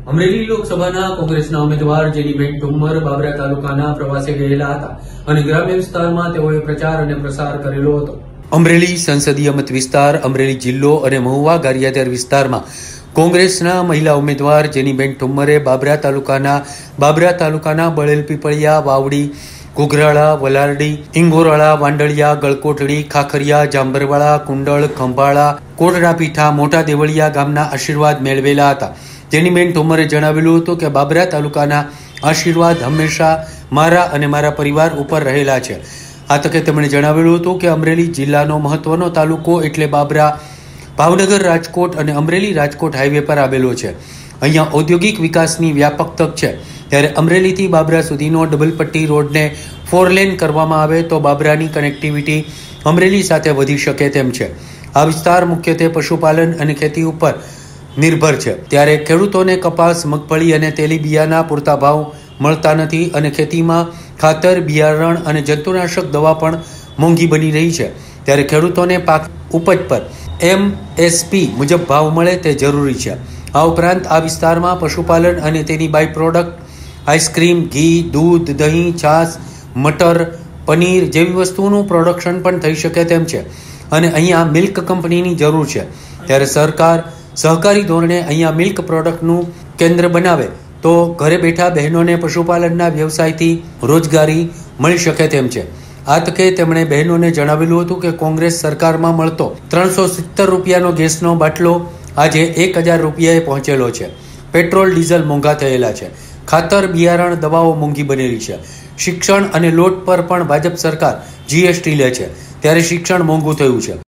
અમરેલી લોકસભાના કોંગ્રેસના ઉમેદવાર જેનીબેન ઠુમ્મર બાબરા તાલુકાના પ્રવાસે ગયેલા હતા અને ગ્રામ્ય વિસ્તારમાં તેઓએ પ્રચાર અને પ્રસાર કરેલો હતો। અમરેલી સંસદીય મત વિસ્તાર, અમરેલી જિલ્લો અને મહુવા ગારિયાધાર વિસ્તારમાં કોંગ્રેસના મહિલા ઉમેદવાર જેનીબેન ઠુમ્મરે બાબરા તાલુકાના બળેલ પીપળિયા, વાવડી, ઘોઘરાળા, વલારડી, ઇંગોરાળા, વાંડળિયા, ગળકોટડી, ખાખરિયા, જાંબરવાળા, કુંડળ, ખંભાળા, કોટડા પીઠા, મોટા દેવળિયા ગામના આશીર્વાદ મેળવેલા હતા। જેનીબેન ઠુમ્મરે જણાવેલું હતું કે બાબરા તાલુકાના આશીર્વાદ હંમેશા મારા અને મારા પરિવાર ઉપર રહેલા છે। આ તકે તેમણે જણાવેલું હતું કે અમરેલી જિલ્લાનો મહત્વનો તાલુકો એટલે બાબરા ભાવનગર, રાજકોટ અને અમરેલી રાજકોટ હાઈવે પર આવેલો છે। અહીંયા ઔદ્યોગિક વિકાસની વ્યાપક તક છે, ત્યારે અમરેલીથી બાબરા સુધીનો ડબલ પટ્ટી રોડને 4 લેન કરવામાં આવે તો બાબરાની કનેક્ટિવિટી અમરેલી સાથે વધી શકે તેમ છે। આ વિસ્તાર મુખ્યત્વે પશુપાલન અને ખેતી ઉપર નિર્ભર છે, ત્યારે ખેડૂતોને કપાસ, મગફળી અને તેલીબિયાના પૂરતા ભાવ મળતા નથી અને ખેતીમાં ખાતર, બિયારણ અને જંતુનાશક દવા પણ મોંઘી બની રહી છે, ત્યારે ખેડૂતોને પાક ઉપજ પર MSP મુજબ ભાવ મળે તે જરૂરી છે। આ ઉપરાંત આ વિસ્તારમાં પશુપાલન અને તેની બાય પ્રોડક્ટ આઈસ્ક્રીમ, ઘી, દૂધ, દહીં, છાશ, મટર, પનીર જેવી વસ્તુઓનું પ્રોડક્શન પણ થઈ શકે તેમ છે અને અહીંયા મિલ્ક કંપનીની જરૂર છે, ત્યારે સરકાર સહકારી ધોરણે અહીંયા મિલ્ક પ્રોડક્ટનું કેન્દ્ર બનાવે તો ઘરે બેઠા બહેનોને પશુપાલનના વ્યવસાયથી રોજગારી મળી શકે તેમ છે। આ તકે તેમણે બહેનોને જણાવેલું હતું કે કોંગ્રેસ સરકારમાં મળતો 370 રૂપિયાનો ગેસનો બાટલો આજે 1000 રૂપિયાએ પહોંચેલો છે। પેટ્રોલ, ડીઝલ મોંઘા થયેલા છે, ખાતર, બિયારણ, દવાઓ મોંઘી બનેલી છે, શિક્ષણ અને લોટ પર પણ ભાજપ સરકાર GST લે છે, ત્યારે શિક્ષણ મોંઘું થયું છે।